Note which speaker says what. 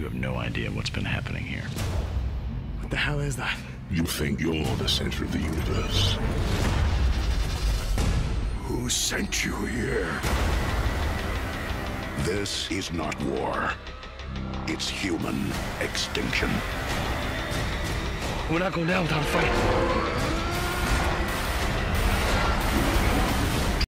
Speaker 1: You have no idea what's been happening here.
Speaker 2: What the hell is that?
Speaker 3: You think you're the center of the universe. Who sent you here? This is not war. It's human extinction.
Speaker 2: We're not going down without a fight.